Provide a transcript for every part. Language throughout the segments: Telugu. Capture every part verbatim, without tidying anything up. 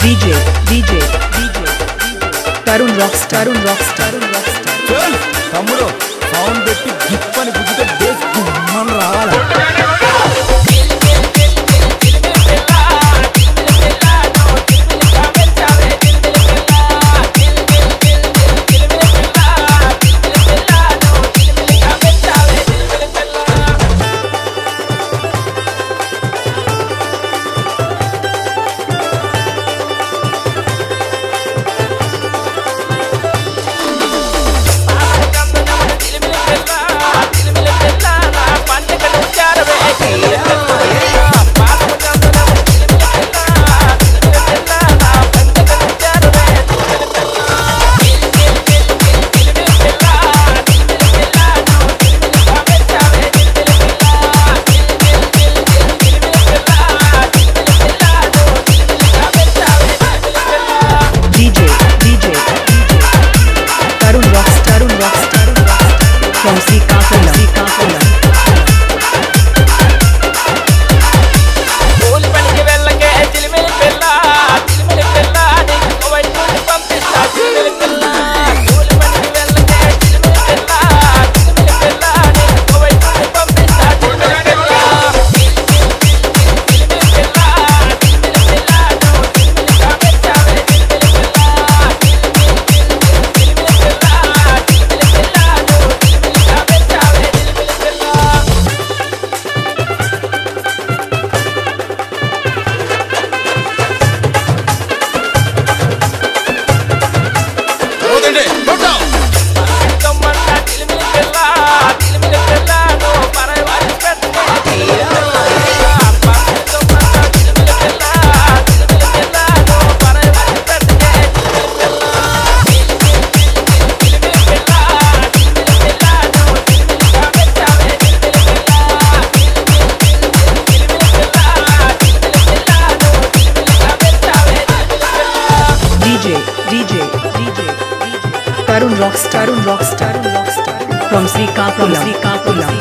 DJ DJ DJ Tarun Rockstar Tarun Rockstar Tarun Rockstar चल तम्मुडो साउंड పెట్టి గిప్పని గుద్దితే బేస్ గుమ్మని రావాలి from Srikakulam Srikakulam ఓలి పనికి వెళ్ళకే చిలిమిలి పిల్ల చిలిమిలి పిల్ల నీకు వైపు పంపిస్తా చిలిమిలి పిల్ల ఓలి పనికి వెళ్ళకే చిలిమిలి పిల్ల చిలిమిలి పిల్ల నీకు వైపు పంపిస్తా చిలిమిలి పిల్ల చిలిమిలి పిల్ల చిలిమిలి పిల్ల చిలిమిలి కామెచ్చావే చిలిమిలి పిల్ల చిలిమిలి Tarun Rockstar Tarun Rockstar Tarun Rockstar from Srikakulam Srikakulam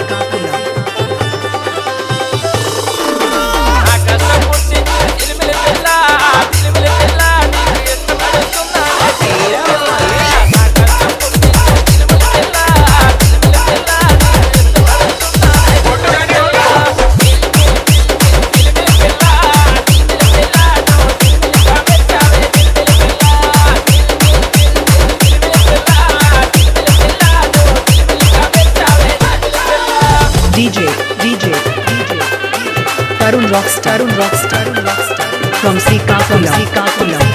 DJ DJ DJ Tarun Rockstar Tarun Rockstar Tarun Rockstar from Srikakulam Srikakulam